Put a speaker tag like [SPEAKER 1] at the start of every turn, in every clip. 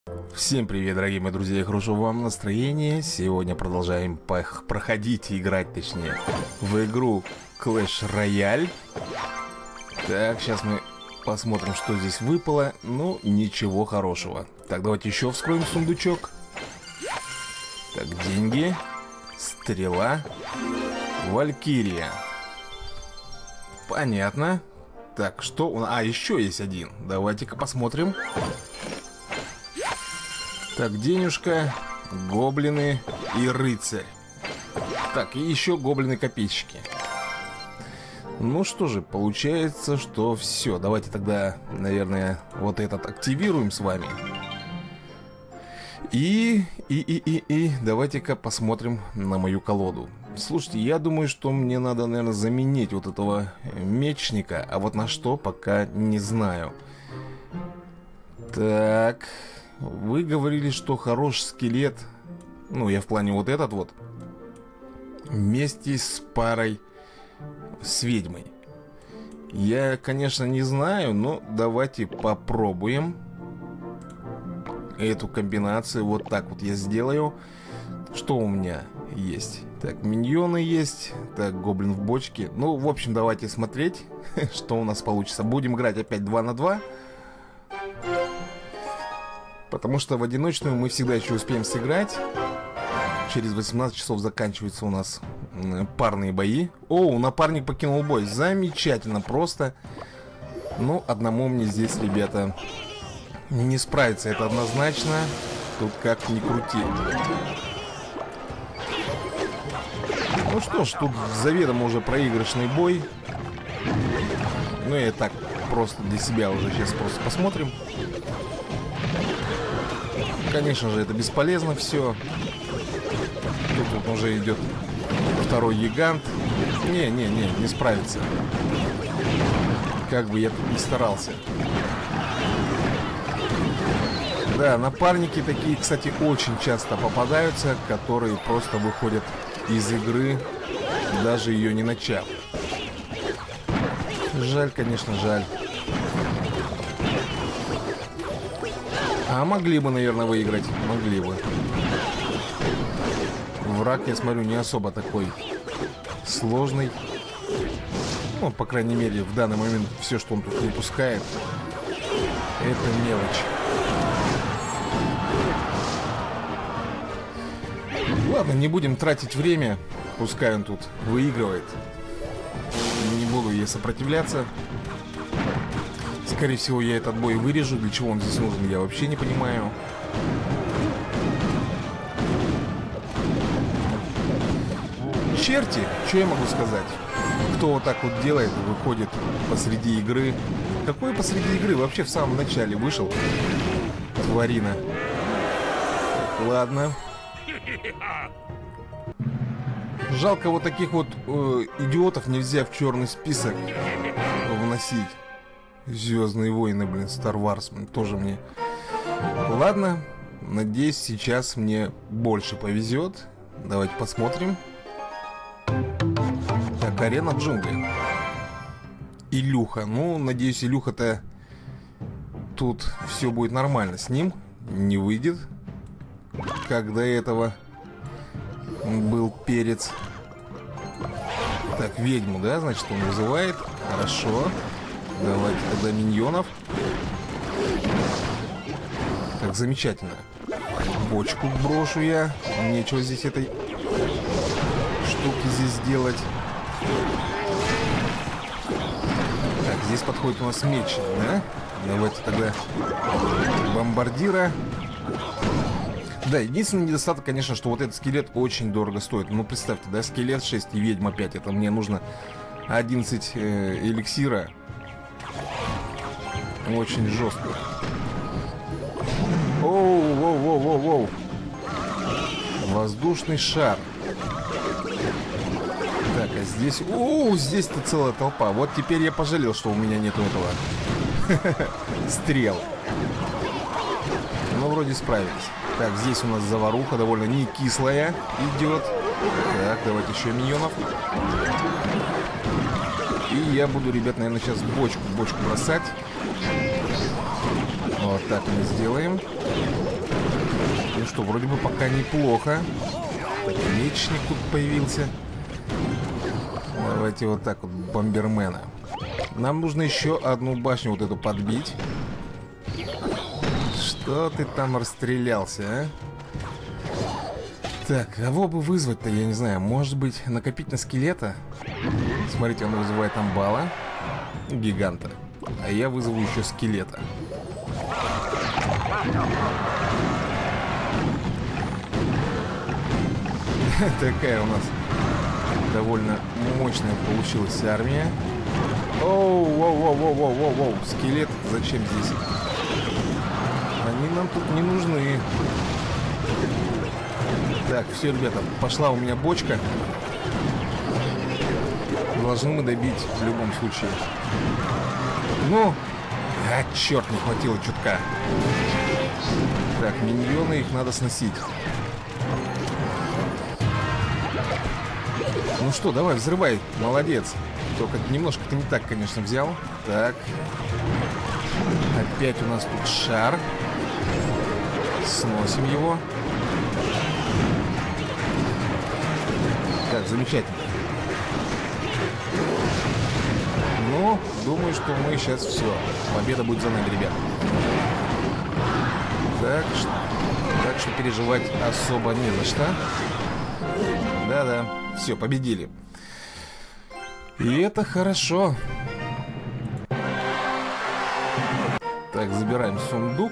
[SPEAKER 1] Всем привет, дорогие мои друзья, и хорошего вам настроения. Сегодня продолжаем проходить, играть точнее, в игру Clash Royale. Так, сейчас мы посмотрим, что здесь выпало. Ну, ничего хорошего. Так, давайте еще вскроем сундучок. Так, деньги, стрела, Валькирия. Понятно. Так, что у нас? А, еще есть один. Давайте-ка посмотрим. Так, денежка, гоблины и рыцарь. Так, и еще гоблины-копейщики. Ну что же, получается, что все. Давайте тогда, наверное, вот этот активируем с вами. И давайте-ка посмотрим на мою колоду. Слушайте, я думаю, что мне надо, наверное, заменить вот этого мечника. А вот на что, пока не знаю. Так... Вы говорили, что хороший скелет. Ну, я в плане вот этот вот. Вместе с парой с ведьмой. Я, конечно, не знаю, но давайте попробуем эту комбинацию. Вот так вот я сделаю. Что у меня есть? Так, миньоны есть. Так, гоблин в бочке. Ну, в общем, давайте смотреть, что у нас получится. Будем играть опять 2 на 2. Потому что в одиночную мы всегда еще успеем сыграть. Через 18 часов заканчиваются у нас парные бои. О, напарник покинул бой. Замечательно просто. Ну, одному мне здесь, ребята, не справиться. Это однозначно. Тут как ни крути. Ну что ж, тут заведомо уже проигрышный бой. Ну, я так просто для себя уже сейчас просто посмотрим. Конечно же, это бесполезно все. Тут уже идет второй гигант. Не справится. Как бы я тут ни старался. Да, напарники такие, кстати, очень часто попадаются, которые просто выходят из игры, даже ее не начав. Жаль, конечно, жаль. А могли бы, наверное, выиграть. Могли бы. Враг, я смотрю, не особо такой сложный. Ну, по крайней мере, в данный момент все, что он тут выпускает, это мелочь. Ладно, не будем тратить время. Пускай он тут выигрывает. Не буду ей сопротивляться. Скорее всего, я этот бой вырежу. Для чего он здесь нужен, я вообще не понимаю. Черти, что я могу сказать? Кто вот так вот делает, выходит посреди игры. Какой посреди игры? Вообще в самом начале вышел. Тварина. Ладно. Жалко, вот таких вот идиотов нельзя в черный список вносить. Звездные войны, блин, Star Wars, тоже мне. Ладно, надеюсь, сейчас мне больше повезет. Давайте посмотрим. Так, арена джунглей. Илюха. Ну, надеюсь, Илюха-то тут все будет нормально с ним. Не выйдет. Как до этого был перец. Так, ведьму, да, значит, он вызывает. Хорошо. Давайте тогда миньонов. Так, замечательно. Бочку брошу я. Нечего здесь этой штуки здесь делать. Так, здесь подходит у нас меч, да? Давайте тогда бомбардира. Да, единственный недостаток, конечно, что вот этот скелет очень дорого стоит. Ну, представьте, да, скелет 6 и ведьма 5. Это мне нужно 11 эликсира. Очень жестко. Оу. Воздушный шар. Так, а здесь... Оу, здесь-то целая толпа. Вот теперь я пожалел, что у меня нету этого стрел. Ну, вроде справились. Так, здесь у нас заваруха довольно не кислая идет. Так, давайте еще миньонов. И я буду, ребят, наверное, сейчас бочку бросать. Вот так мы сделаем. Ну что, вроде бы пока неплохо. Так, мечник тут появился. Давайте вот так вот бомбермена. Нам нужно еще одну башню вот эту подбить. Что ты там расстрелялся, а? Так, кого бы вызвать-то, я не знаю. Может быть, накопить на скелета? Смотрите, он вызывает амбала, гиганта. А я вызову еще скелета. Такая у нас довольно мощная получилась армия. Оу, воу, воу, воу, воу, воу, воу. Скелет зачем здесь? Они нам тут не нужны. Так, все, ребята, пошла у меня бочка. Должны мы добить в любом случае. Ну, черт, не хватило чутка. Так, миньоны, их надо сносить. Ну что, давай, взрывай, молодец. Только немножко ты не так, конечно, взял. Так. Опять у нас тут шар. Сносим его. Так, замечательно. Ну, думаю, что мы сейчас все. Победа будет за нами, ребят. Так что переживать особо не за что. Да-да, все, победили. И это хорошо. Так, забираем сундук.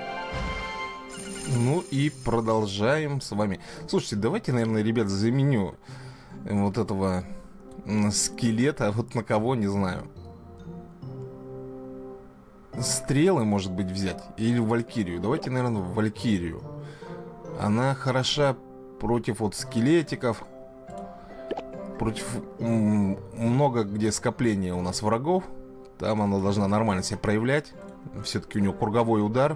[SPEAKER 1] Ну и продолжаем с вами. Слушайте, давайте, наверное, ребят, заменю вот этого скелета. Вот на кого, не знаю. Стрелы, может быть, взять. Или Валькирию. Давайте, наверное, Валькирию. Она хороша против вот скелетиков. Против много где скопления у нас врагов. Там она должна нормально себя проявлять. Все-таки у нее круговой удар.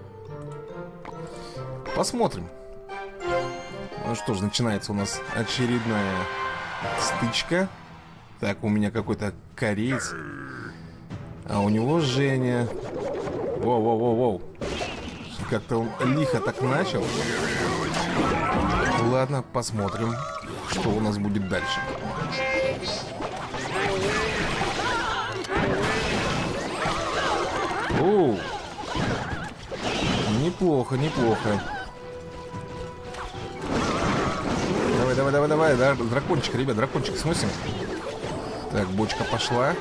[SPEAKER 1] Посмотрим. Ну что ж, начинается у нас очередная стычка. Так, у меня какой-то кореец. А у него Женя. Воу-воу-воу-воу. Как-то он лихо так начал. Ладно, посмотрим, что у нас будет дальше. Оу. Неплохо, неплохо. Давай, давай, давай, давай. Да, дракончик, ребят, дракончик сносим. Так, бочка пошла.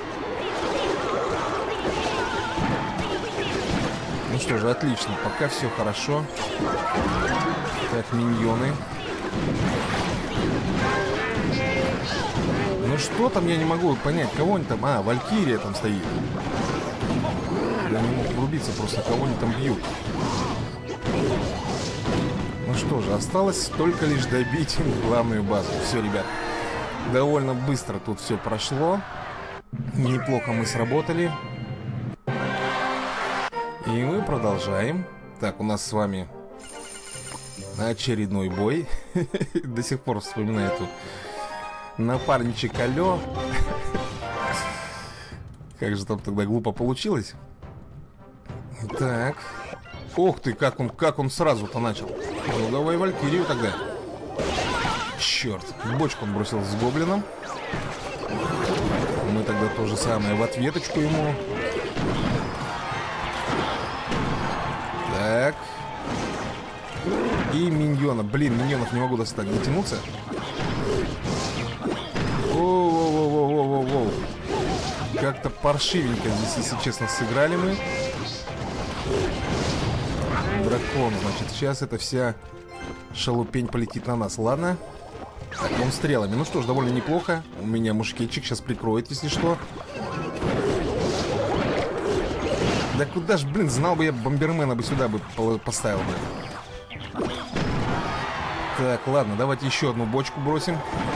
[SPEAKER 1] Ну что же, отлично, пока все хорошо. Так, миньоны. Ну что там, я не могу понять, кого они там... А, Валькирия там стоит. Я не мог врубиться просто, кого они там бьют. Ну что же, осталось только лишь добить главную базу. Все, ребят, довольно быстро тут все прошло. Неплохо мы сработали. И мы продолжаем. Так, у нас с вами очередной бой. До сих пор вспоминаю тут напарничек алё. Как же там тогда глупо получилось. Так. Ох ты, как он сразу-то начал. Ну давай Валькирию тогда. Черт, бочку он бросил с гоблином. Мы тогда то же самое в ответочку ему. Так. И миньона. Блин, миньонов не могу достать. Дотянуться. Воу-воу-воу-воу-воу-воу. Как-то паршивенько здесь, если честно, сыграли мы. Дракон, значит, сейчас эта вся шалупень полетит на нас. Ладно. Так, он стрелами. Ну что ж, довольно неплохо. У меня мушкетчик сейчас прикроет, если что. Да куда ж, блин, знал бы я, бомбермена бы сюда бы поставил бы. Так, ладно, давайте еще одну бочку бросим.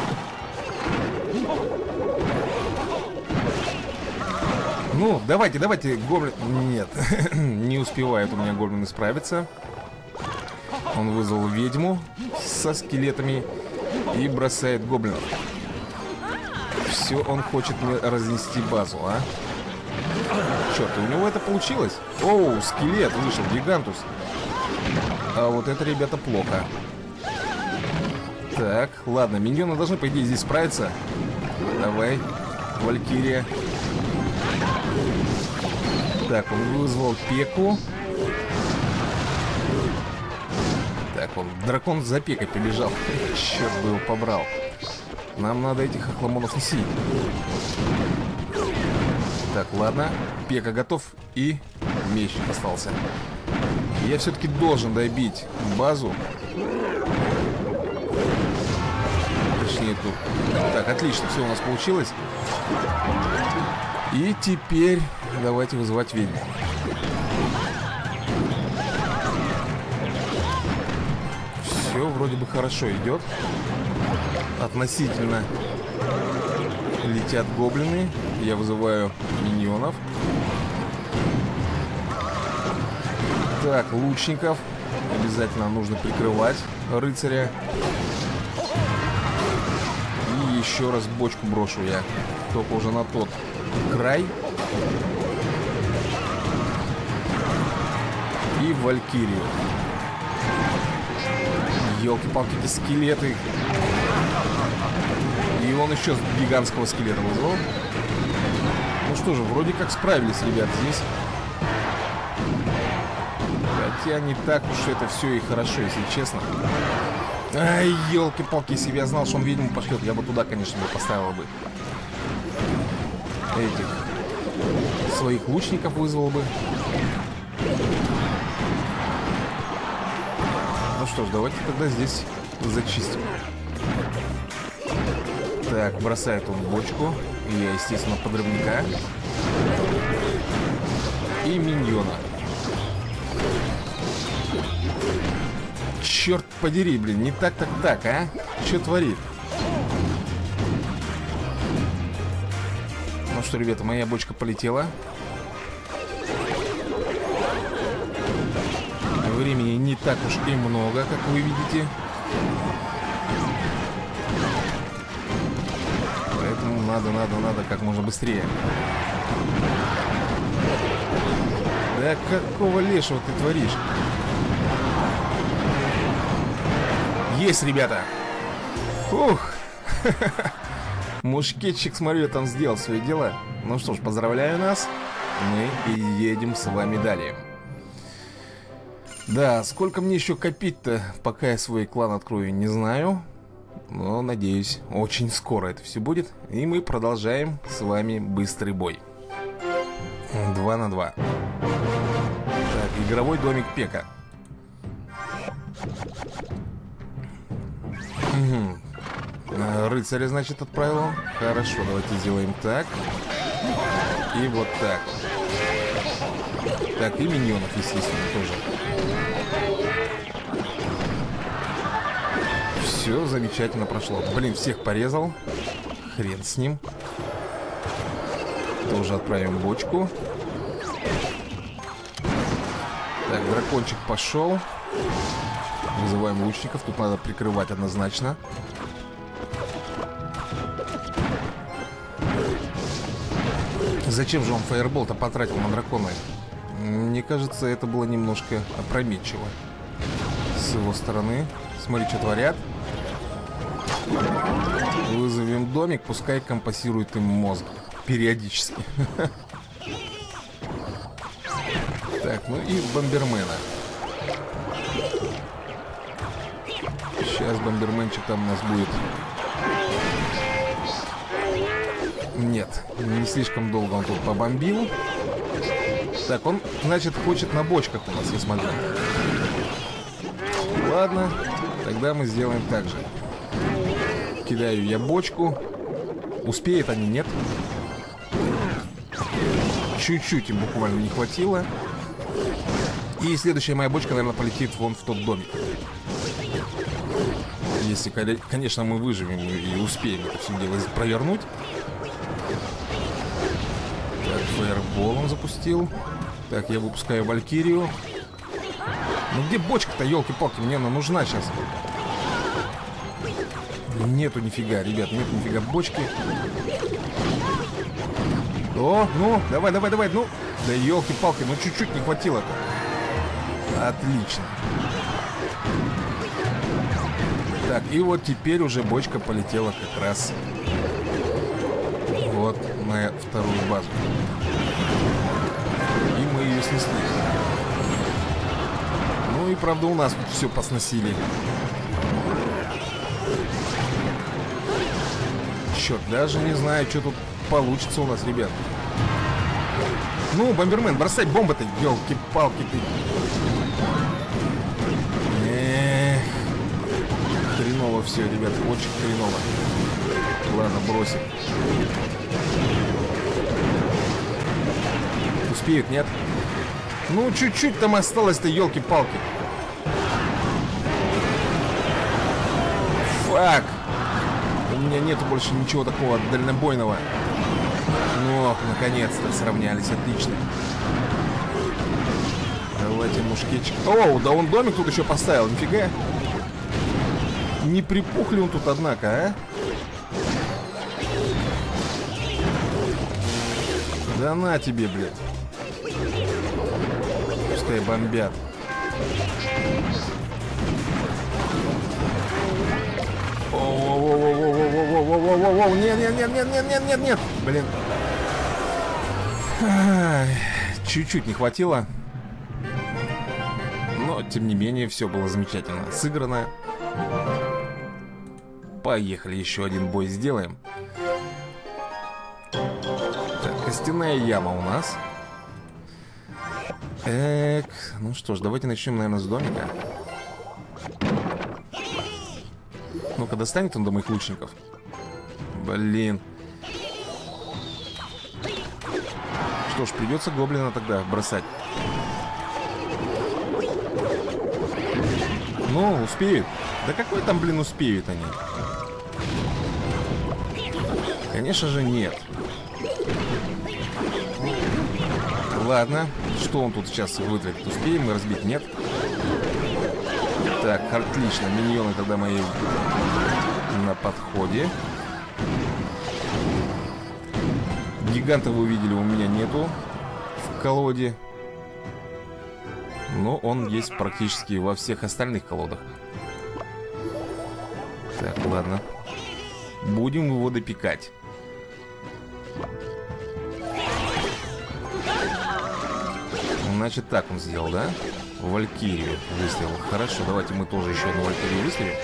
[SPEAKER 1] Ну, давайте, гоблин... Нет, не успевает у меня гоблин справиться. Он вызвал ведьму со скелетами и бросает гоблинов. Все, он хочет мне разнести базу, а? Черт, у него это получилось. Оу, скелет вышел, гигантус. А вот это, ребята, плохо. Так, ладно, миньоны должны, по идее, здесь справиться. Давай, Валькирия. Так, он вызвал Пеку. Так, он, дракон за Пекой побежал. Черт бы его побрал. Нам надо этих охламонов носить. Так, ладно. Пека готов. И мечник остался. Я все-таки должен добить базу. Точнее, тут. Так, отлично, все у нас получилось. И теперь давайте вызывать ведьму. Все вроде бы хорошо идет. Относительно летят гоблины. Я вызываю миньонов. Так, лучников. Обязательно нужно прикрывать рыцаря. И еще раз бочку брошу я. Только уже на тот край. И Валькирию. Елки-палки, эти скелеты. И он еще гигантского скелета вызвал. Ну что же, вроде как справились, ребят, здесь. Хотя не так уж это все и хорошо, если честно. Ай, елки-палки, если бы я знал, что он ведьму пошлет, я бы туда, конечно, поставил бы этих своих лучников вызвал бы. Ну что ж, давайте тогда здесь зачистим. Так, бросает он бочку. Я, естественно, подрывника. И миньона. Черт подери, блин, не так, а? Что творит? Ну что, ребята, моя бочка полетела. Времени не так уж и много, как вы видите. Поэтому надо как можно быстрее. Да какого лешего ты творишь? Есть, ребята! Ух! Мушкетчик, смотрю, там сделал свои дела. Ну что ж, поздравляю нас. Мы едем с вами далее. Да, сколько мне еще копить-то, пока я свой клан открою, не знаю. Но, надеюсь, очень скоро это все будет. И мы продолжаем с вами быстрый бой. 2 на 2. Так, игровой домик Пека. Угу. Рыцаря, значит, отправил он. Хорошо, давайте сделаем так. И вот так. Так, и миньонов, естественно, тоже. Все замечательно прошло. Блин, всех порезал. Хрен с ним. Тоже отправим бочку. Так, дракончик пошел. Вызываем лучников. Тут надо прикрывать однозначно. Зачем же он фаербол-то потратил на дракона? Мне кажется, это было немножко опрометчиво с его стороны. Смотри, что творят. Вызовем домик, пускай компасирует им мозг периодически. Так, ну и бомбермена. Сейчас бомберменчик там у нас будет. Нет, не слишком долго он тут побомбил. Так, он, значит, хочет на бочках у нас, я смотрю. Ладно, тогда мы сделаем так же. Кидаю я бочку. Успеют они, нет? Чуть-чуть им буквально не хватило. И следующая моя бочка, наверное, полетит вон в тот домик. Если, конечно, мы выживем и успеем это все дело провернуть. Так, фаербол он запустил. Так, я выпускаю Валькирию. Ну где бочка-то, елки-палки? Мне она нужна сейчас. Нету нифига, ребят, нету нифига бочки. О, ну, давай, ну. Да елки-палки, ну чуть-чуть не хватило-то. Отлично. Так, и вот теперь уже бочка полетела как раз вот на вторую базу. И мы ее снесли. Ну и правда у нас тут все посносили. Черт, даже не знаю, что тут получится у нас, ребят. Ну, Бомбермен, бросай бомбы-то, елки-палки ты. Хреново все, ребят, очень хреново. Ладно, бросим. Успеют, нет? Ну, чуть-чуть там осталось-то, елки-палки. Фак! У меня нету больше ничего такого дальнобойного. Но, наконец-то, сравнялись, отлично. Давайте мушкетчик. О, да он домик тут еще поставил, нифига. Не припух ли он тут, однако, а? Да на тебе, блядь. Пускай бомбят. Воу-воу-воу-воу-воу-воу-воу-воу-воу-воу-воу. Нет. Блин. Чуть-чуть не хватило. Но, тем не менее, все было замечательно сыграно. Поехали, еще один бой сделаем. Так, костяная яма у нас. Ну что ж, давайте начнем, наверное, с домика. Ну-ка, достанет он до моих лучников. Блин. Что ж, придется гоблина тогда бросать. Ну, успеют. Да какой там, блин, успеют они? Конечно же, нет. Ладно, что он тут сейчас вытворит? Успеем мы разбить? Нет? Так, отлично, миньоны тогда мои на подходе. Гиганта вы увидели, у меня нету в колоде. Но он есть практически во всех остальных колодах. Так, ладно. Будем его допекать. Значит, так он сделал, да? Валькирию выстрелил. Хорошо, давайте мы тоже еще одну Валькирию выстрелим.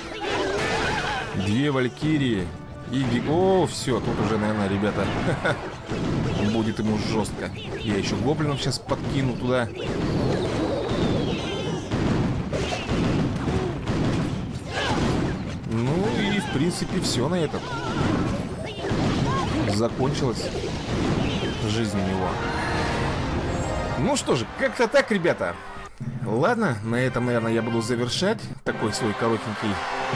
[SPEAKER 1] 2 Валькирии. О, все, тут уже, наверное, ребята, будет ему жестко. Я еще гоблинов сейчас подкину туда. Ну и, в принципе, все на этом. Закончилась жизнь у него. Ну что же, как-то так, ребята. Ладно, на этом, наверное, я буду завершать такой свою коротенькую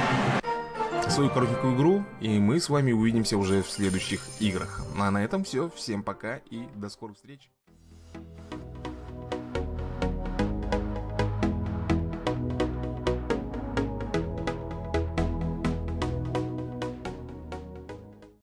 [SPEAKER 1] игру. И мы с вами увидимся уже в следующих играх. А на этом все. Всем пока и до скорых встреч.